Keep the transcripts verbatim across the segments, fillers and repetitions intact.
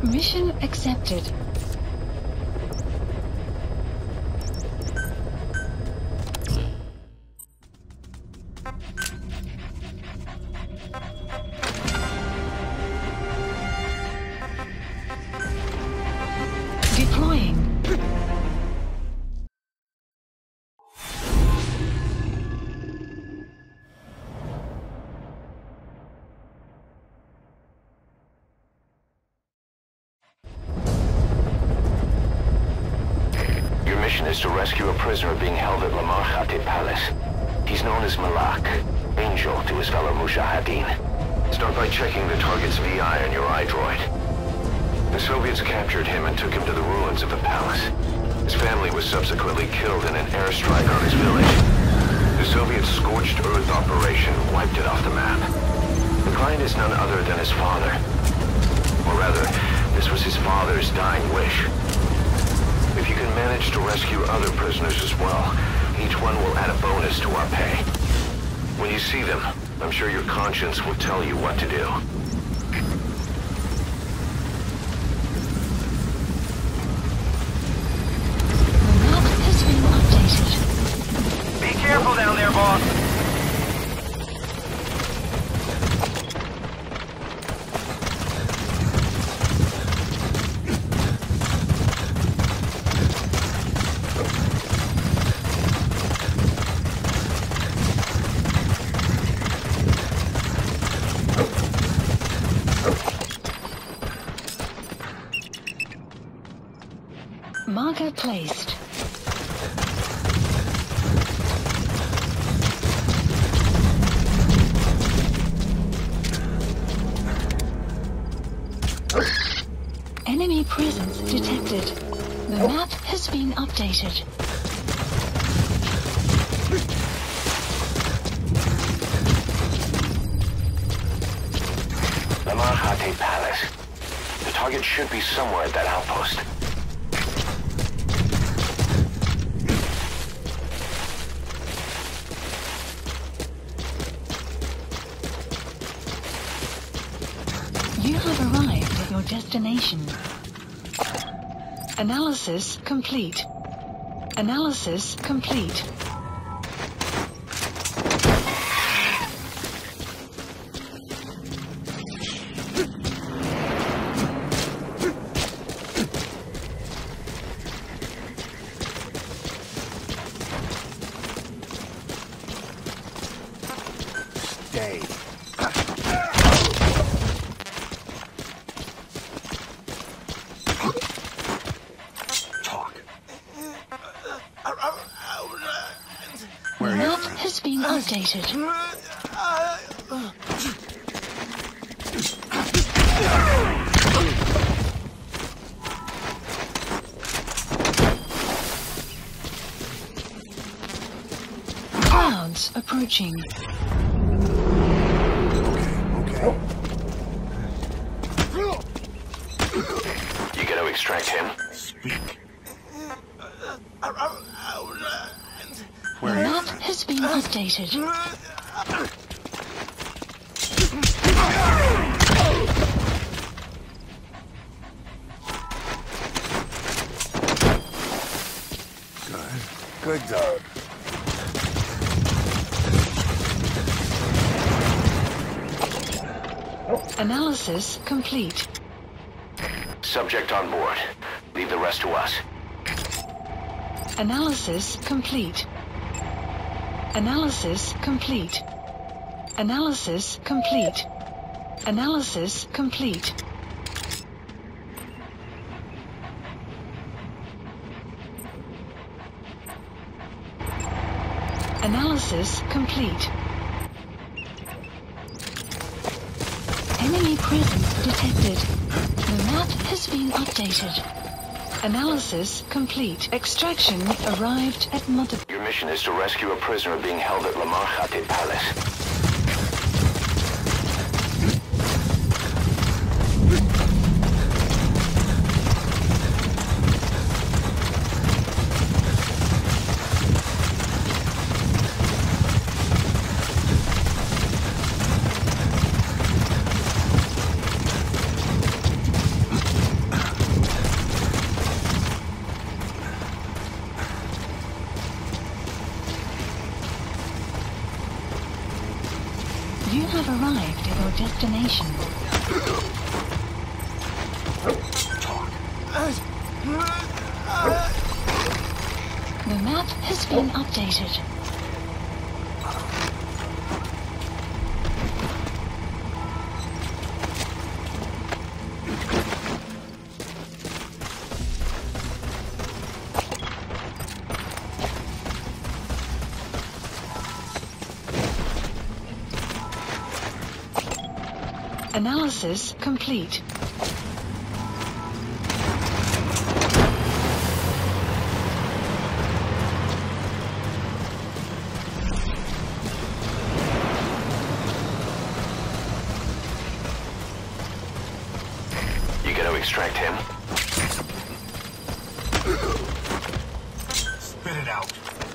Mission accepted. Deploying. Is to rescue a prisoner being held at Lamar Khatib Palace. He's known as Malak, Angel to his fellow Mujahideen. Start by checking the target's V I on your iDroid. The Soviets captured him and took him to the ruins of the palace. His family was subsequently killed in an airstrike on his village. The Soviet scorched earth operation wiped it off the map. The client is none other than his father. Or rather, this was his father's dying wish. If you can manage to rescue other prisoners as well, each one will add a bonus to our pay. When you see them, I'm sure your conscience will tell you what to do. The map has been updated. Be careful down there, boss! Marker placed. Enemy presence detected. The map has been updated. Lamar Khatib Palace. The target should be somewhere at that outpost. You have arrived at your destination. Analysis complete. Analysis complete. Stay. The map has been updated. Clouds approaching. Okay. You gotta extract him. Speak. The map has been updated. Good. Good dog. Analysis complete. Subject on board. Leave the rest to us. Analysis complete. Analysis complete. Analysis complete. Analysis complete. Analysis complete. Enemy presence detected. The map has been updated. Analysis complete. Extraction arrived at Mother. Your mission is to rescue a prisoner being held at Lamar Khatib Palace. You have arrived at your destination. The map has been updated. Analysis complete. You gonna extract him? Spit it out.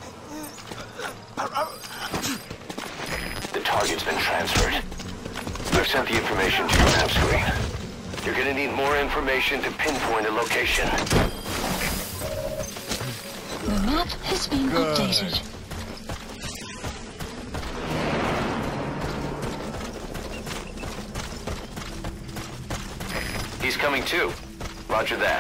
The target's been transferred. I've sent the information to your map screen. You're gonna need more information to pinpoint a location. The map has been Good. updated. He's coming too. Roger that.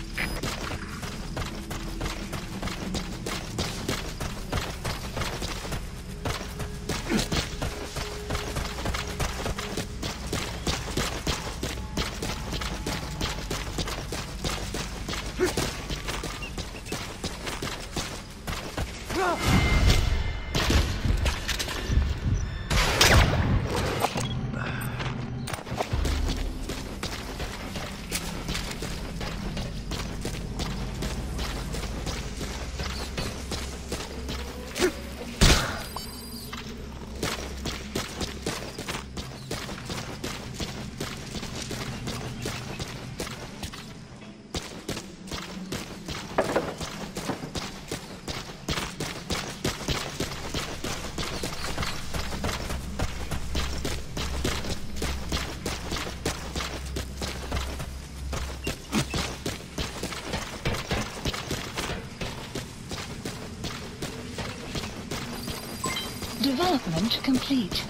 Development complete.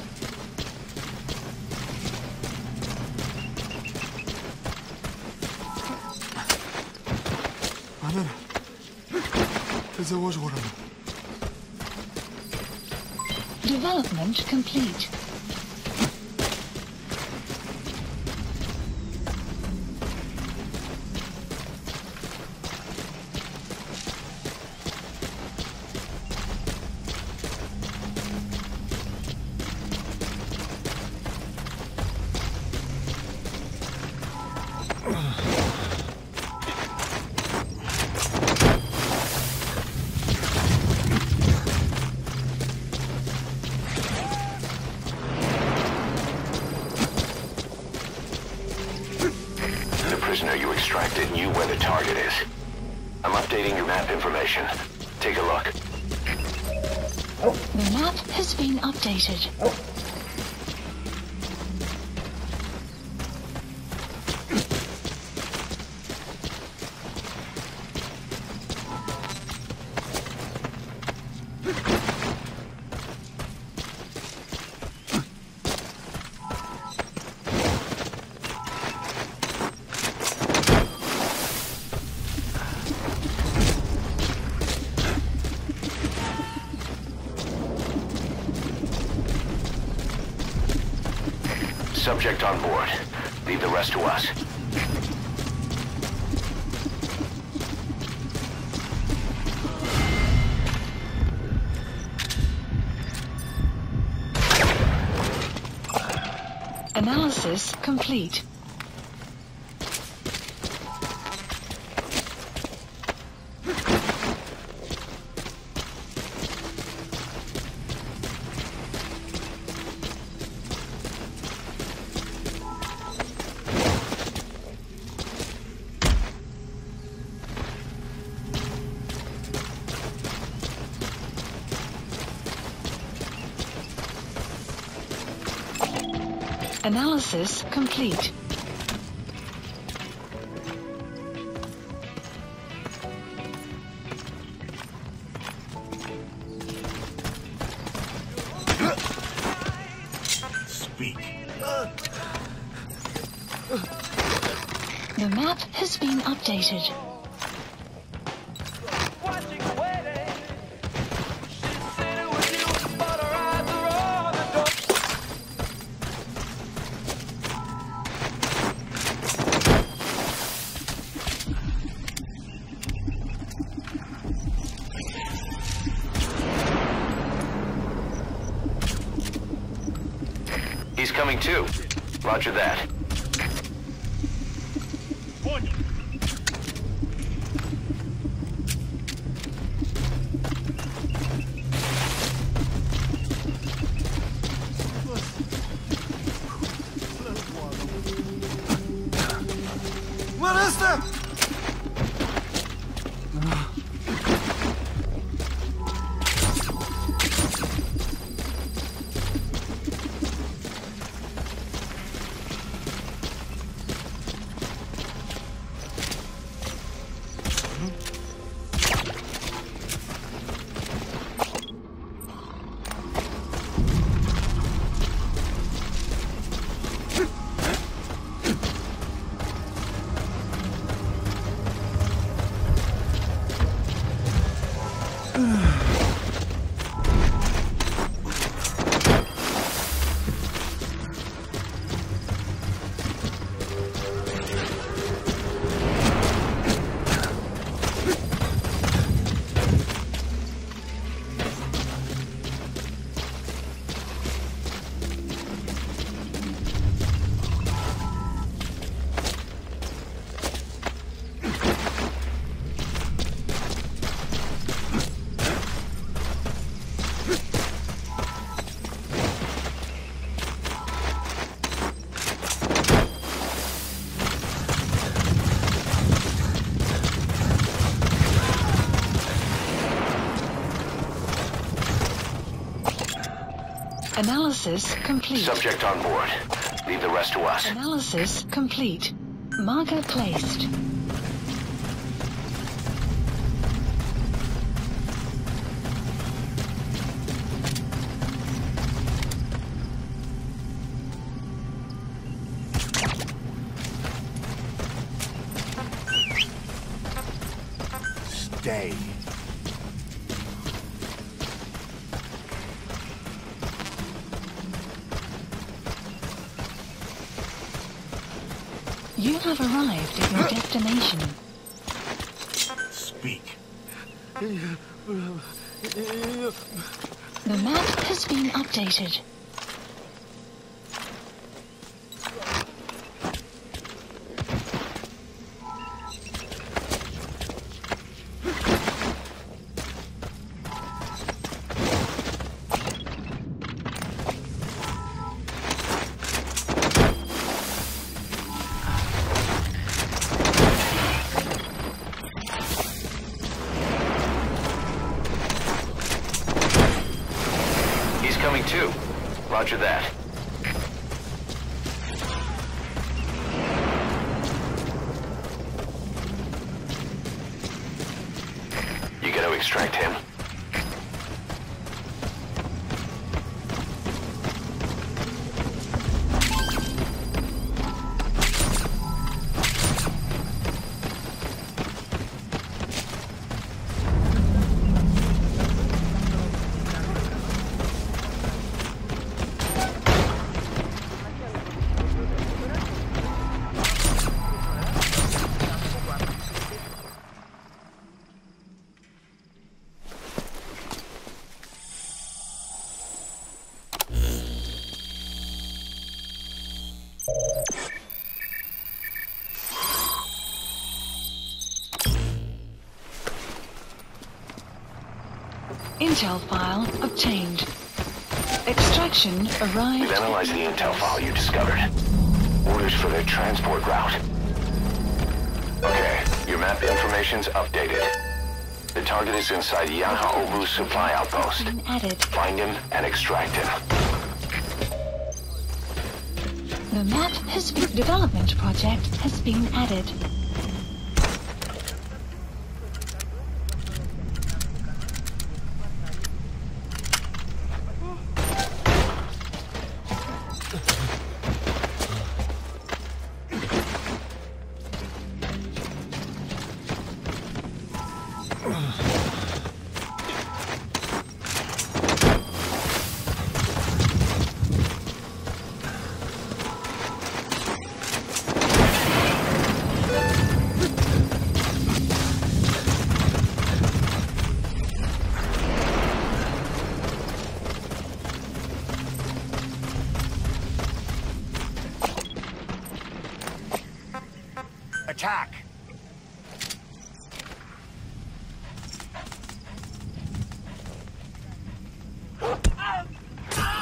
나는 تزوج ورا. Development complete. Prisoner you extracted knew where the target is. I'm updating your map information. Take a look. The map has been updated. Subject on board. Leave the rest to us. Analysis complete. Analysis complete. The map has been updated. He's coming too. Roger that. What is that? Analysis complete. Subject on board. Leave the rest to us. Analysis complete. Marker placed. Stay. You have arrived at your destination. Speak. The map has been updated. Coming too. Roger that. You gonna extract him? Intel file obtained. Extraction arrived. We've analyzed the intel file you discovered. Orders for their transport route. Okay, your map information's updated. The target is inside Yaha Obu's supply outpost. Been added. Find him and extract him. The map has been development project has been added.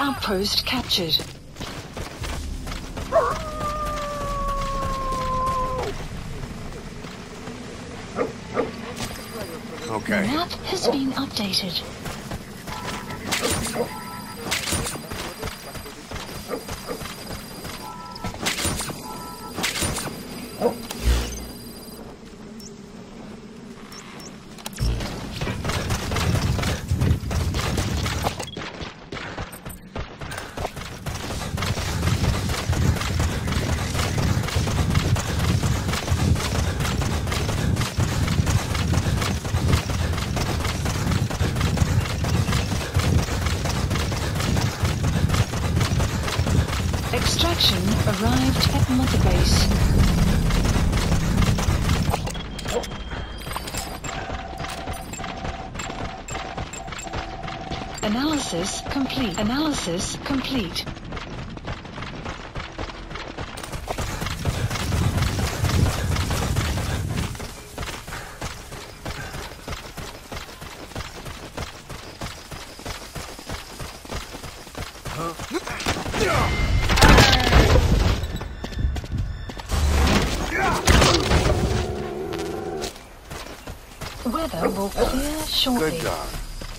Outpost captured. Okay. The map has been updated. Extraction arrived at Mother Base. Analysis complete. Analysis complete. Weather will clear shortly. Good dog.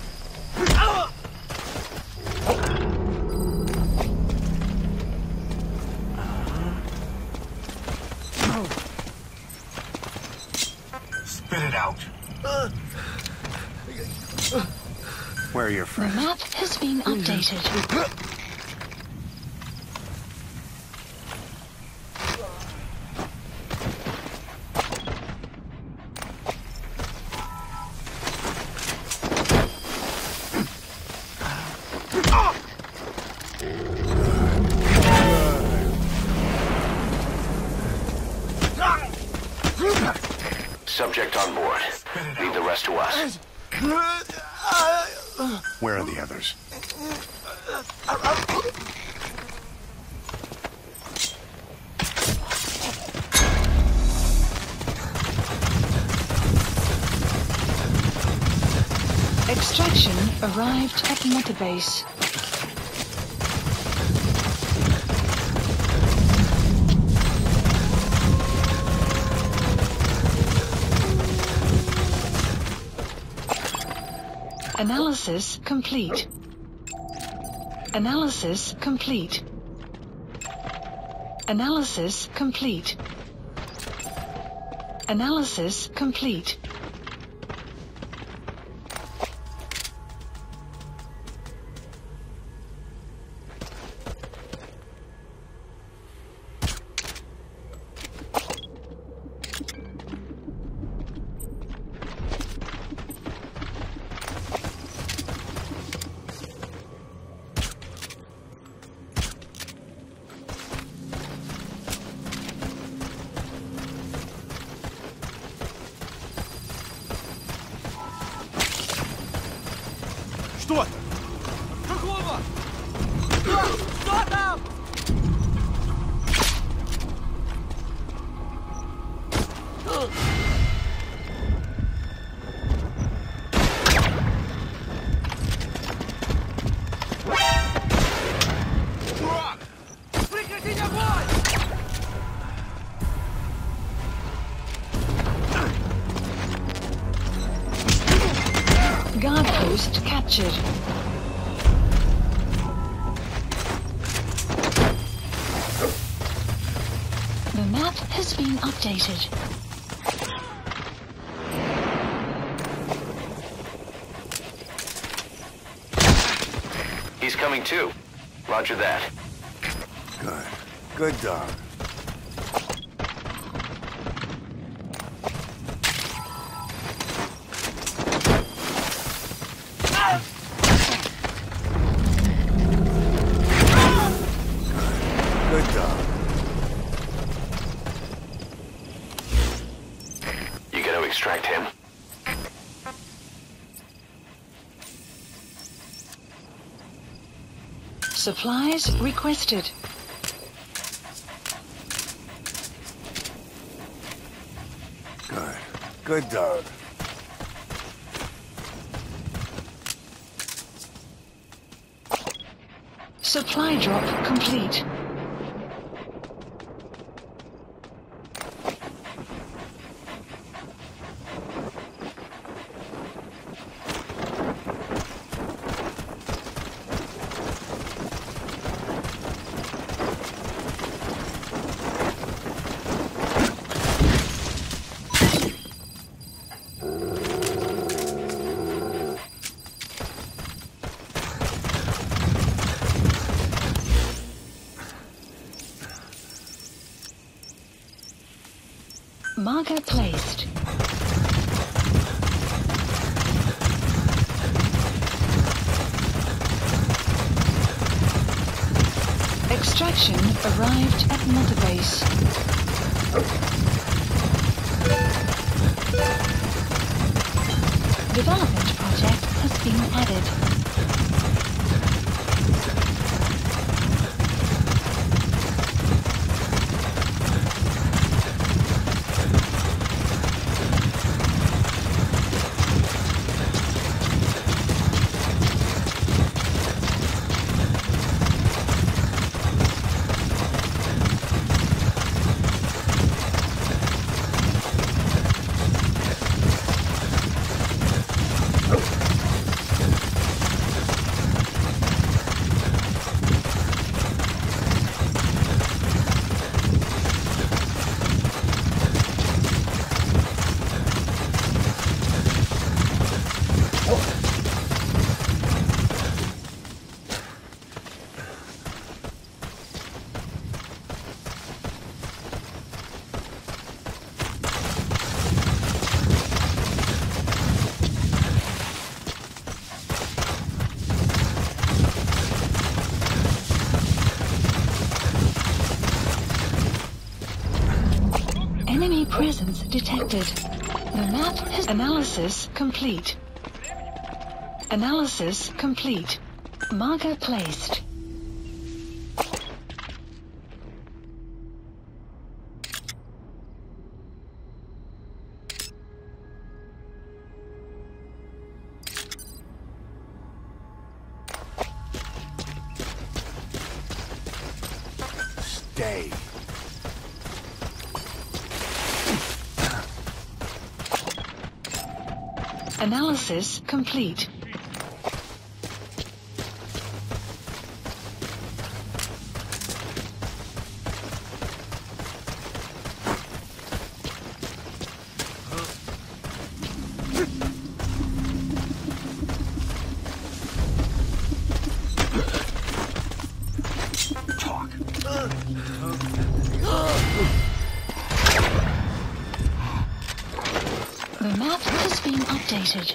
Spit it out. Where are your The friends? map has been updated. Subject on board. Leave the rest to us. Where are the others? Extraction arrived at Mother Base. Analysis complete. Analysis complete. Analysis complete. Analysis complete. Что это? Какого? Что? Что там? Прекратить огонь! Guard post captured. The map has been updated. He's coming too. Roger that. Good. Good dog. Good dog. You gonna extract him? Supplies requested. Good. Good dog. Supply drop complete. Marker placed. Extraction arrived at Mother Base. Development project has been added. Enemy presence detected. The map has analysis complete. Analysis complete. Marker placed. Stay. Analysis complete. The map has been updated.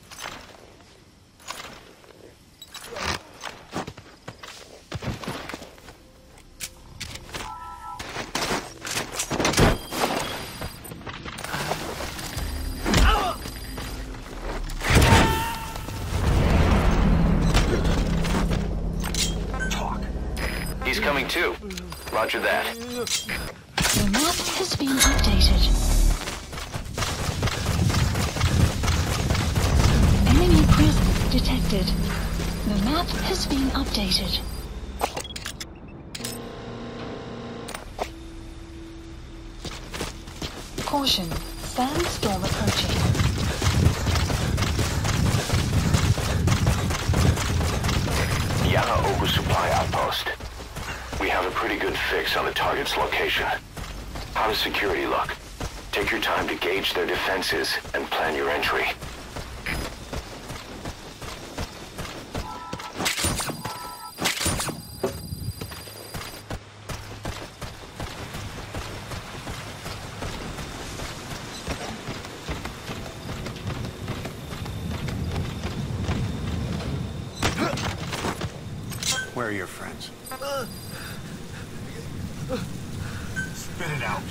He's coming too. Roger that. The map has been updated. Enemy presence detected. The map has been updated. Caution, sandstorm approaching. Yana oversupply outpost. We have a pretty good fix on the target's location. How does security look? Take your time to gauge their defenses and plan your entry. Where are your friends? Spit it out.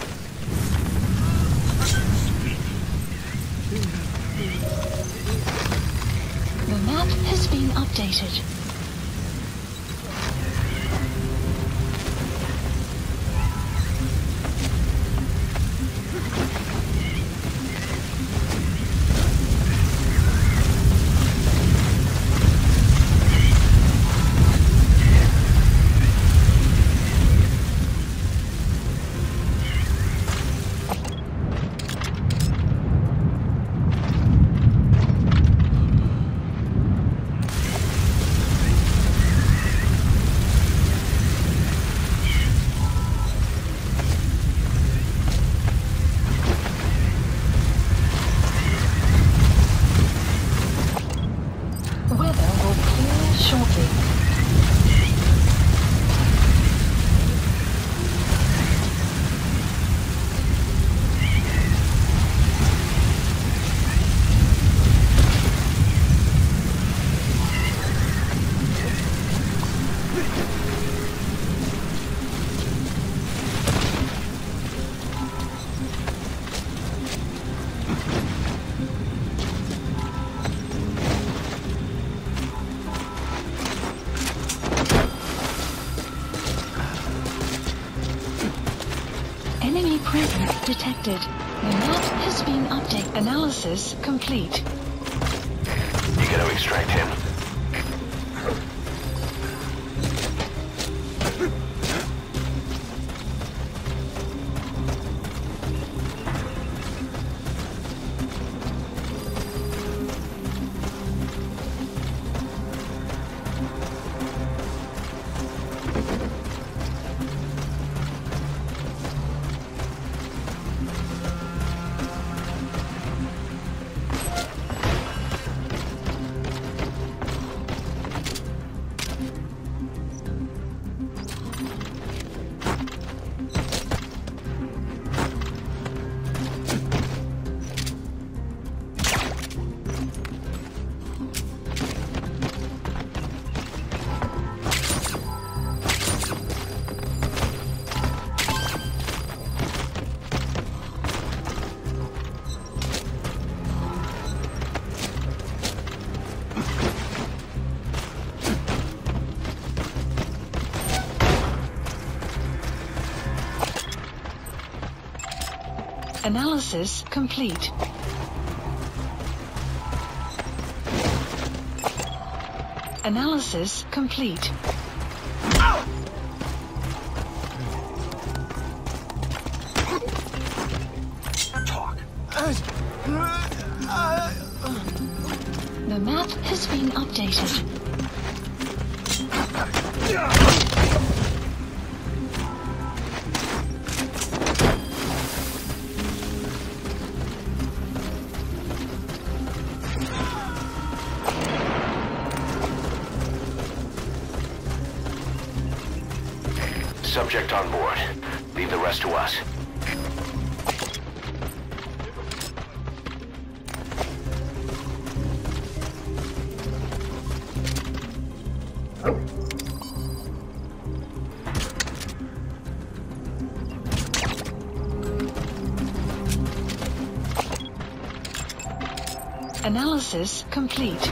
Speak. The map has been updated. detected. The map has been updated. Analysis complete. You gotta extract him. Analysis complete. Analysis complete. Talk. The map has been updated. Subject on board. Leave the rest to us. Analysis complete.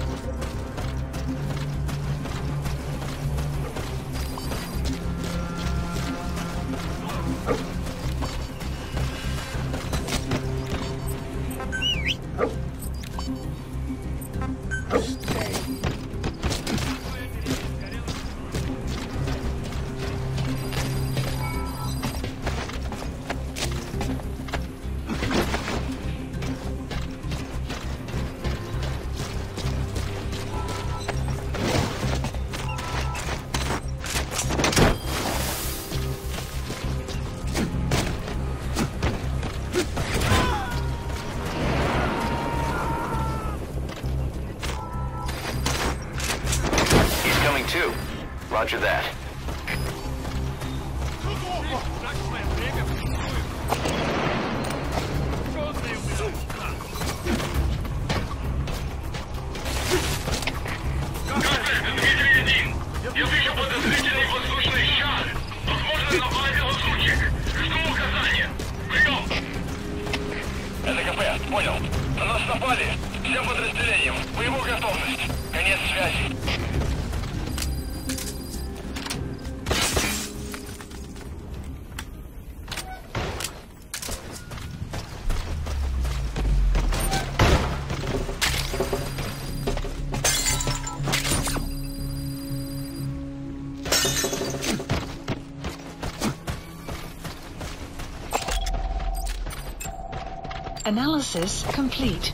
Two. Roger that. Это КП, понял. На нас напали. Всем подразделениям. Боевую готовность. Конец связи. Analysis complete.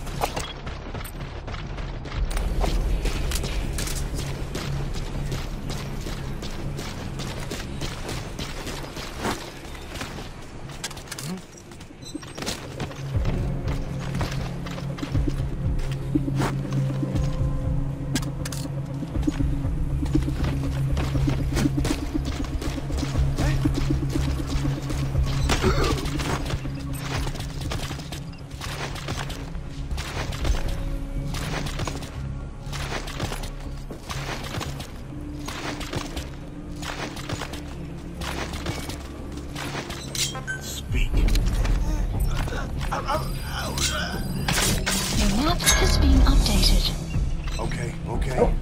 The map has been updated. Okay, okay.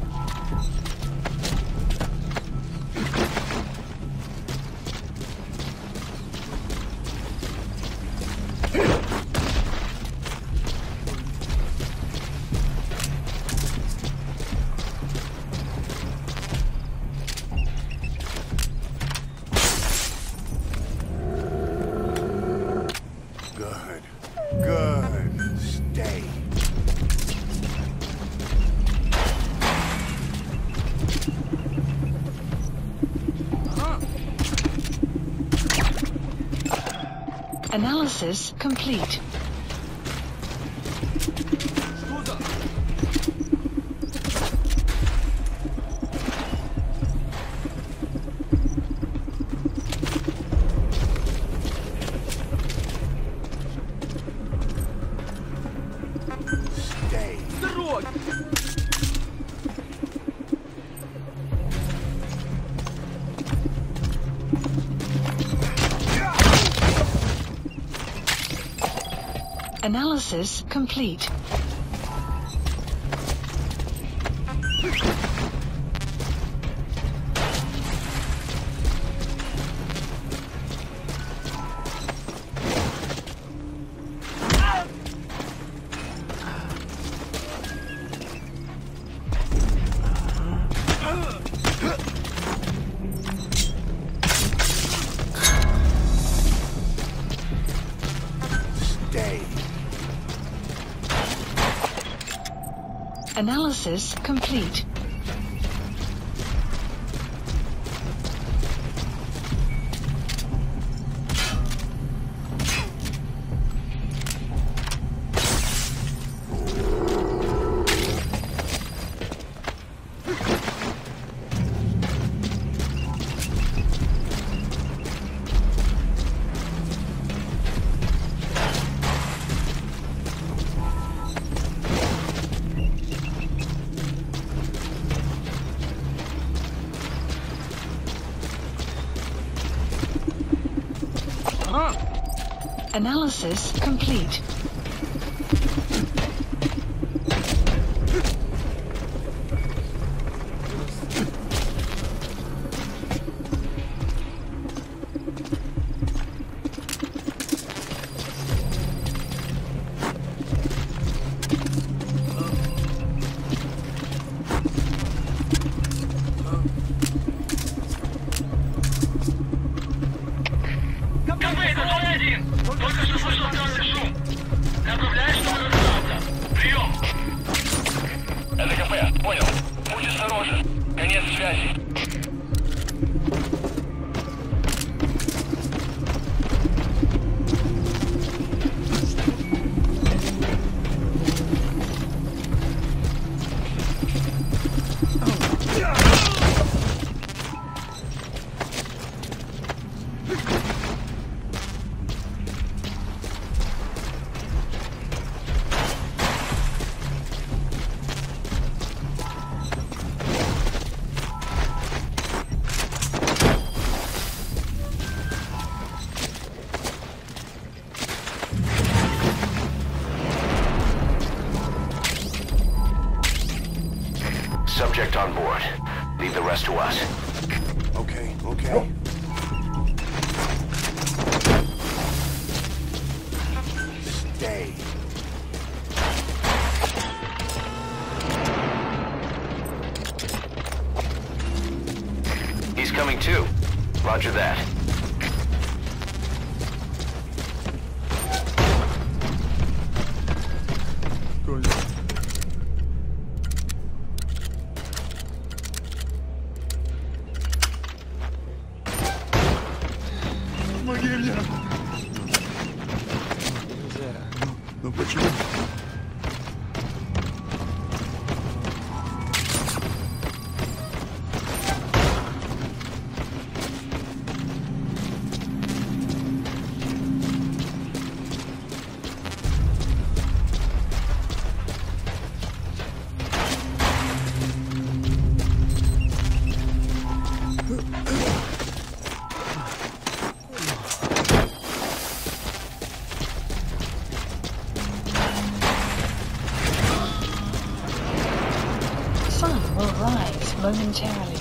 Oh. Analysis complete. Что за... Stay. С дороги! Analysis complete. Stay. Analysis complete. Analysis complete. КП, это ноль один! Только что слышал странный шум. Направляешь, чтобы разобраться. Прием! Это КП, понял. Будь осторожен. Конец связи. Subject on board. Leave the rest to us. Okay, okay. Stay. He's coming too. Roger that. Помоги мне. Ну почему? Sun will rise momentarily.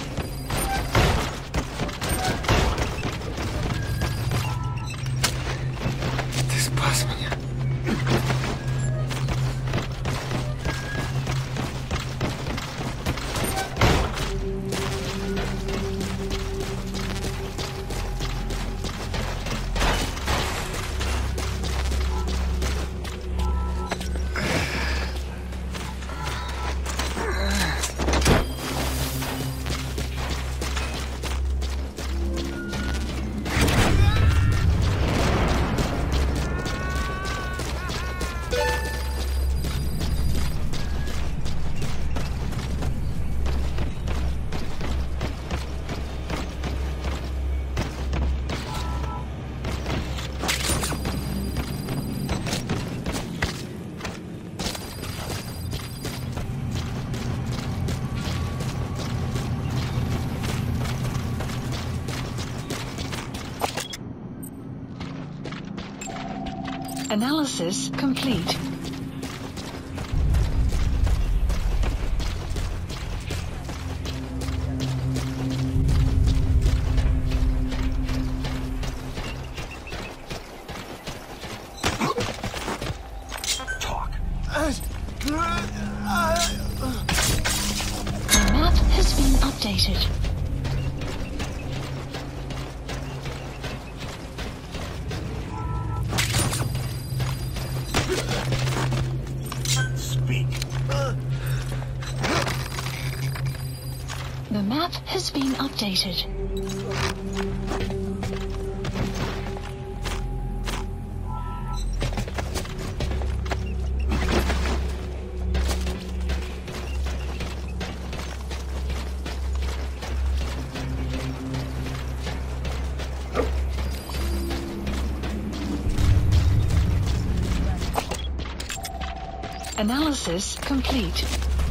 Ты спас меня. Analysis complete. Talk. The map has been updated. Speak. The map has been updated. Analysis complete.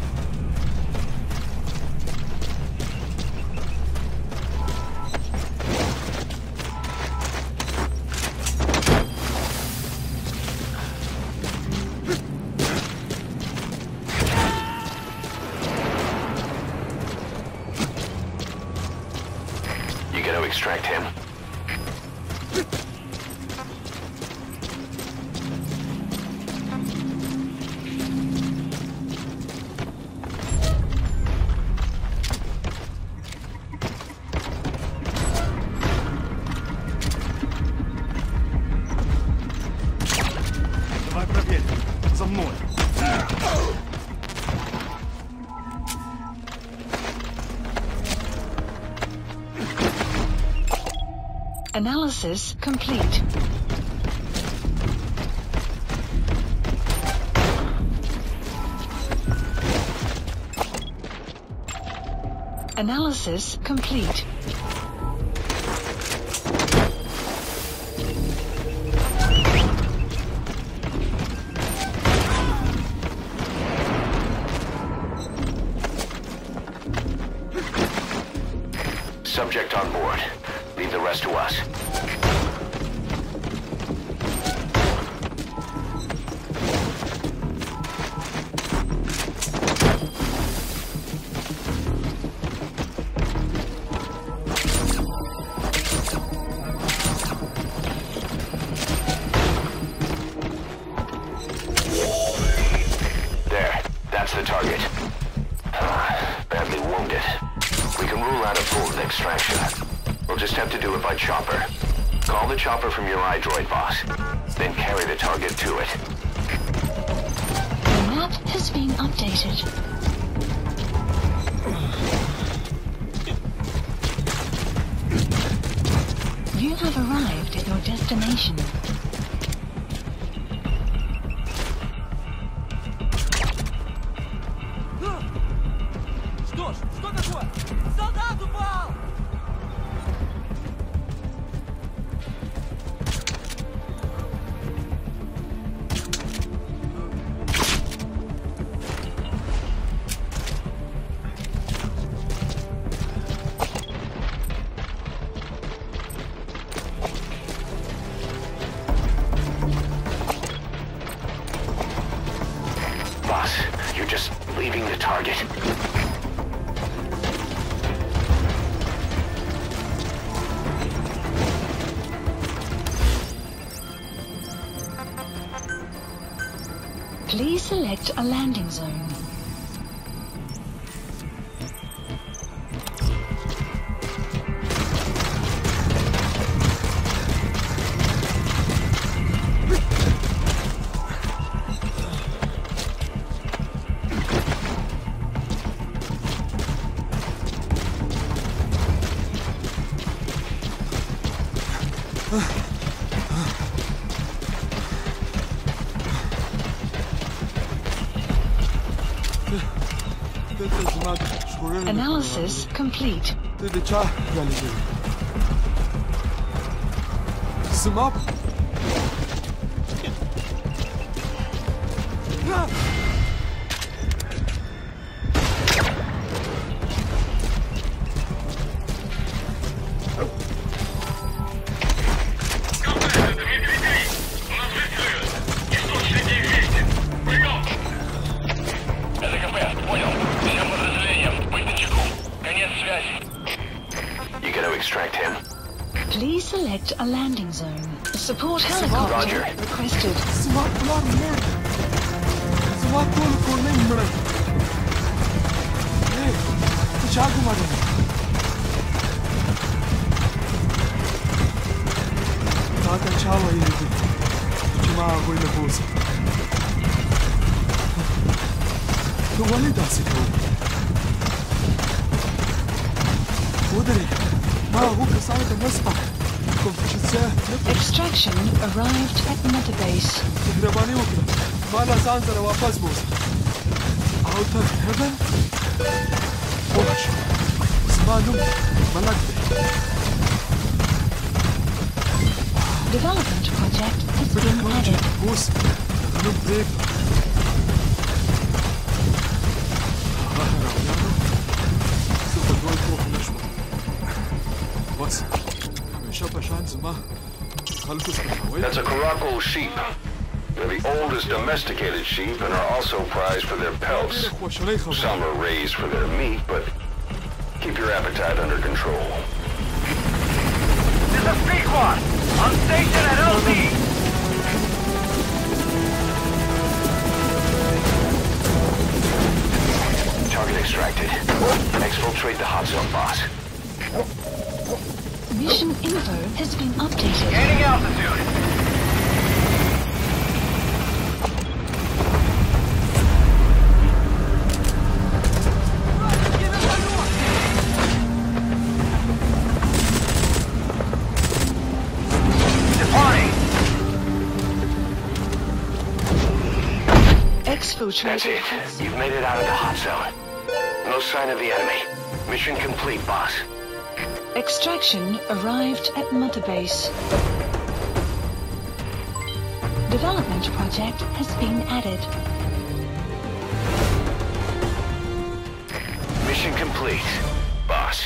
You gonna extract him? Давай проверим. За мной. Analysis complete. Analysis complete. Subject on board. Leave the rest to us. There. That's the target. Ah, badly wounded. We can rule out a full extraction. We'll just have to do it by chopper. Call the chopper from your iDroid, boss. Then carry the target to it. The map has been updated. You have arrived at your destination. Что ж, что такое? Солдат упал! Boss, you're just leaving the target. Please select a landing zone. Analysis complete. Smap. Команда, это медведей! У нас выстрелы! Please select a landing zone. Support helicopter Roger. requested. Smaklar merda. Smaklar konem mre. Hey, chagu mare. Tata chawa yedi. Chima goile bosa. Tu wali dasi tu. Udari. Ma huka sai da maspa. Extraction arrived at Mother Base. Grabani ukra. Mala zanzara wapas bosa. Outer heaven? Watch. Usmanu Malak. Development project has been added. Bus. Anu break. Super gold ko nashwa. What's That's a Caracal sheep. They're the oldest domesticated sheep and are also prized for their pelts. Some are raised for their meat, but keep your appetite under control. This is Pequod! On station at L Z! Target extracted. Exfiltrate the hot zone, boss. Mission info has been updated. Gaining altitude! Departing! Exfiltrated. That's it. You've made it out of the hot zone. No sign of the enemy. Mission complete, boss. Extraction arrived at Mother Base. Development project has been added. Mission complete, boss.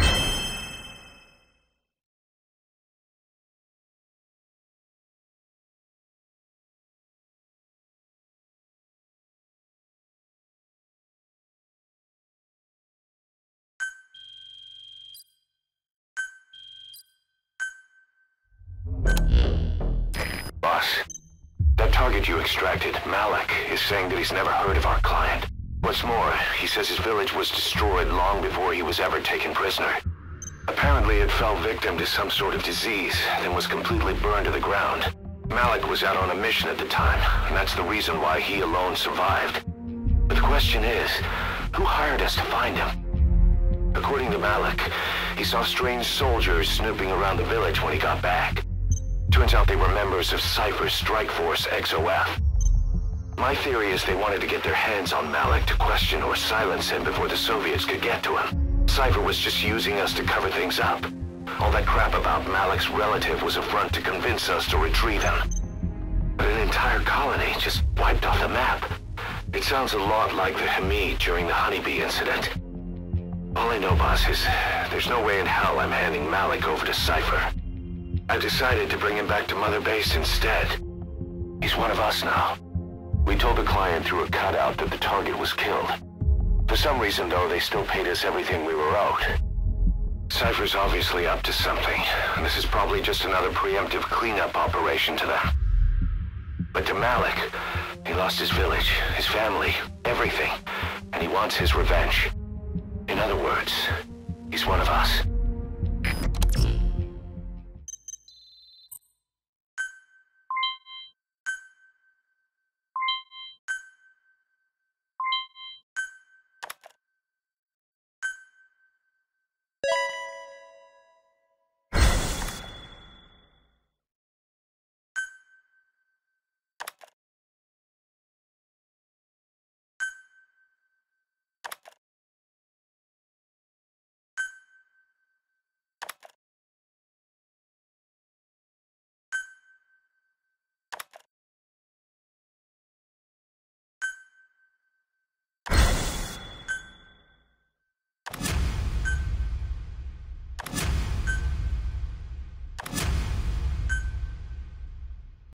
Boss, that target you extracted, Malik, is saying that he's never heard of our client. What's more, he says his village was destroyed long before he was ever taken prisoner. Apparently it fell victim to some sort of disease, then was completely burned to the ground. Malik was out on a mission at the time, and that's the reason why he alone survived. But the question is, who hired us to find him? According to Malik, he saw strange soldiers snooping around the village when he got back. Turns out they were members of Cypher's strike force, X O F. My theory is they wanted to get their hands on Malik to question or silence him before the Soviets could get to him. Cypher was just using us to cover things up. All that crap about Malik's relative was a front to convince us to retrieve him. But an entire colony just wiped off the map. It sounds a lot like the Hamid during the Honeybee incident. All I know, boss, is there's no way in hell I'm handing Malik over to Cypher. I've decided to bring him back to Mother Base instead. He's one of us now. We told the client through a cutout that the target was killed. For some reason, though, they still paid us everything we were owed. Cypher's obviously up to something, and this is probably just another preemptive cleanup operation to them. But to Malik, he lost his village, his family, everything, and he wants his revenge. In other words, he's one of us.